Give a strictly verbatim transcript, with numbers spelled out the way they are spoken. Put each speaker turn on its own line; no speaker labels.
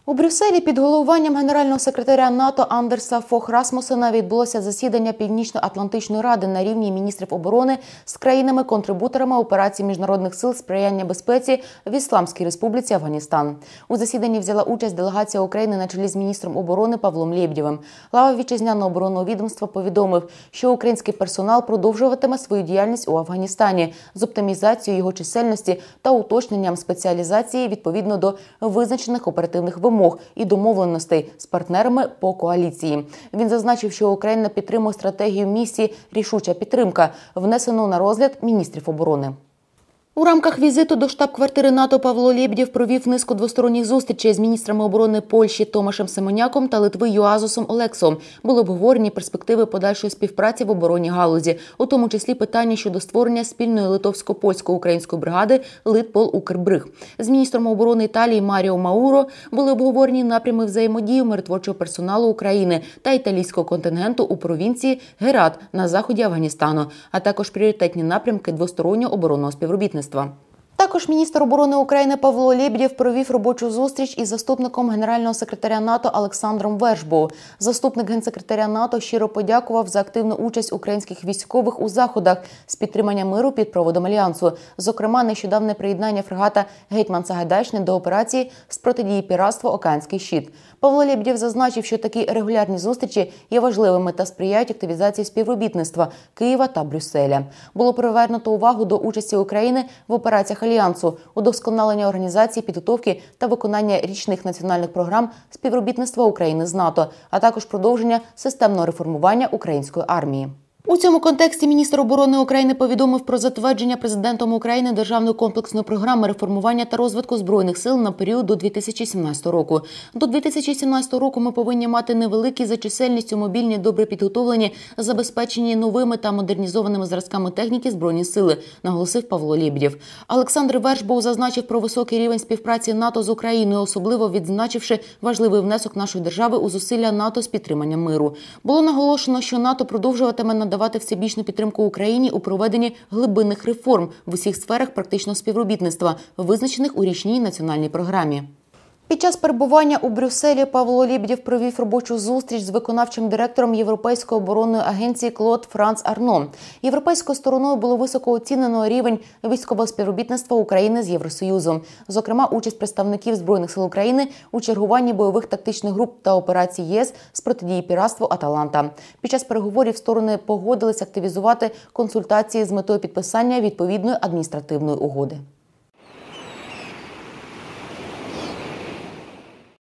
У Брюсселі під головуванням генерального секретаря НАТО Андерса Фох Расмусена відбулося засідання Північно-Атлантичної ради на рівні міністрів оборони з країнами-контрибуторами операції міжнародних сил сприяння безпеці в Ісламській Республіці Афганістан. У засіданні взяла участь делегація України на чолі з міністром оборони Павлом Лєбедєвим. Глава вітчизняного оборонного відомства повідомив, що український персонал продовжуватиме свою діяльність у Афганістані з оптимізацією його чисельності та уточненням спеціалізації відповідно до визначених оперативних вимог і домовленостей з партнерами по коаліції. Він зазначив, що Україна підтримує стратегію місії «Рішуча підтримка», внесену на розгляд міністрів оборони. У рамках візиту до штаб-квартири НАТО Павло Лєбедєв провів низку двосторонніх зустрічей з міністрами оборони Польщі Томашем Семеняком та Литви Юазусом Олексом. Були обговорені перспективи подальшої співпраці в оборонній галузі, у тому числі питання щодо створення спільної литовсько-польсько-української бригади «Литпол-Укрбриг». З міністром оборони Італії Маріо Мауро були обговорені напрями взаємодії миротворчого персоналу України та італійського контингенту у провінції Герат на заході Афганістану, а також пріоритетні напрямки двостороннього оборонного співробітництва. Також міністр оборони України Павло Лєбедєв провів робочу зустріч із заступником генерального секретаря НАТО Олександром Вершбоу. Заступник генсекретаря НАТО щиро подякував за активну участь українських військових у заходах з підтримання миру під проводом Альянсу. Зокрема, нещодавне приєднання фрегата «Гетьман Сагайдачний» до операції з протидії піратству «Океанський щит». Павло Лєбедєв зазначив, що такі регулярні зустрічі є важливими та сприяють активізації співробітництва Києва та Брюсселя. Було привернуто увагу до участі України в операціях Альянсу, удосконалення організації, підготовки та виконання річних національних програм співробітництва України з НАТО, а також продовження системного реформування української армії. У цьому контексті міністр оборони України повідомив про затвердження президентом України державної комплексної програми реформування та розвитку Збройних сил на період до дві тисячі сімнадцятого року. До дві тисячі сімнадцятого року ми повинні мати невеликі за чисельністю мобільні, добре підготовлені, забезпечені новими та модернізованими зразками техніки Збройні сили, наголосив Павло Лєбедєв. Олександр Вершбоу зазначив про високий рівень співпраці НАТО з Україною, особливо відзначивши важливий внесок нашої держави у зусилля НАТО з підтримання миру. Було наголошено, що НАТО продовжуватиме надавати давати всебічну підтримку Україні у проведенні глибинних реформ в усіх сферах практичного співробітництва, визначених у річній національній програмі. Під час перебування у Брюсселі Павло Лєбедєв провів робочу зустріч з виконавчим директором Європейської оборонної агенції Клод Франц Арно. Європейською стороною було високо оцінено рівень військового співробітництва України з Євросоюзом. Зокрема, участь представників Збройних сил України у чергуванні бойових тактичних груп та операцій ЄС з протидії піратству «Аталанта». Під час переговорів сторони погодились активізувати консультації з метою підписання відповідної адміністративної угоди.